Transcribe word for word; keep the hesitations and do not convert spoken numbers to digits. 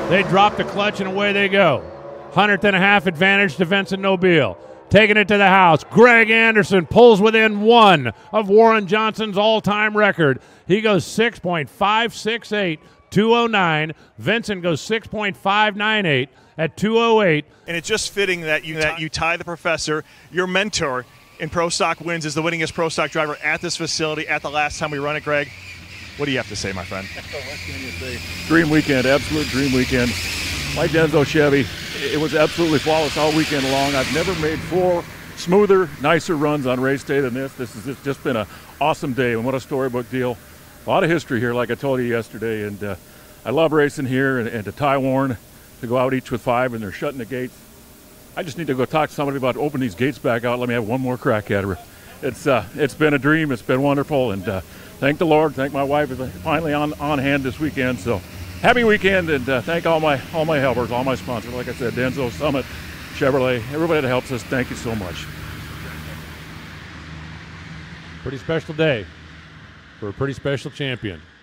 They drop the clutch and away they go. Hundredth and a half advantage to Vincent Nobile. Taking it to the house. Greg Anderson pulls within one of Warren Johnson's all-time record. He goes six point five six eight, two oh nine. Vincent goes six point five nine eight at two oh eight. And it's just fitting that you that you tie the professor, your mentor in Pro Stock Wins, is the winningest Pro Stock driver at this facility at the last time we run it. Greg, what do you have to say, my friend? What can you say? Dream weekend, absolute dream weekend. My DENSO Chevy, it was absolutely flawless all weekend long. I've never made four smoother, nicer runs on race day than this. This has just been an awesome day, and what a storybook deal. A lot of history here, like I told you yesterday, and uh, I love racing here, and, and to tie Warren, to go out each with five, and they're shutting the gates. I just need to go talk to somebody about opening these gates back out. Let me have one more crack at her. It's uh, it's been a dream. It's been wonderful, and uh, thank the Lord. Thank my wife is finally on on hand this weekend. So happy weekend, and uh, thank all my all my helpers, all my sponsors. Like I said, DENSO, Summit, Chevrolet, everybody that helps us. Thank you so much. Pretty special day for a pretty special champion.